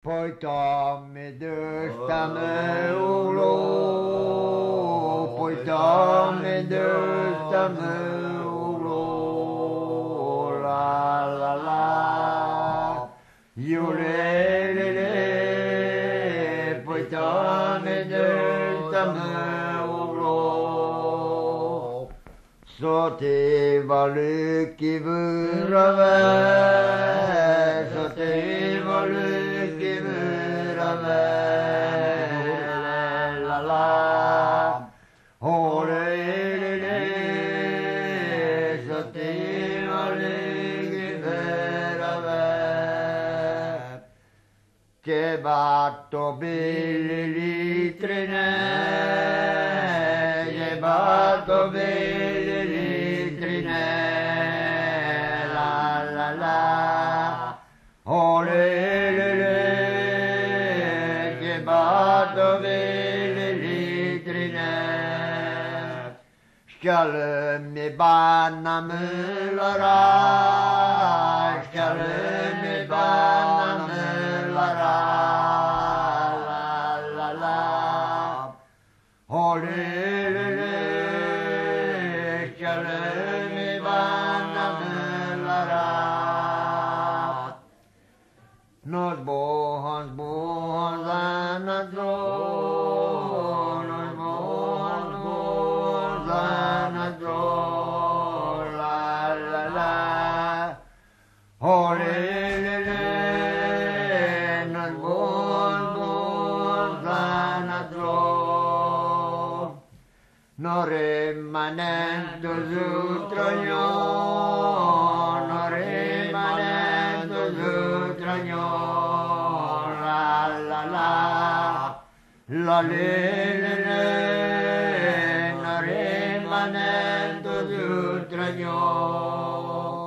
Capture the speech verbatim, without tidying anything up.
Poi tome de stame ulo, poi tome de stame ulo, la la la, io le le le, poi tome de stame ulo, soteva le che vrave, soteva le la la, oh le le le, sottiva le verave, che batto belli litrine, che batto belli litrine, la la la, oh le le le. Dove litrine, schiale mi banna me la ra, schiale mi banna me la ra, la la la, oh le le le, schiale mi banna me la ra, nos bohans bohans anadro. Oh le le le, non buon buon zanadro, non rimanendo sul tragno, non rimanendo sul tragno, la la la, la le le le, non rimanendo sul tragno.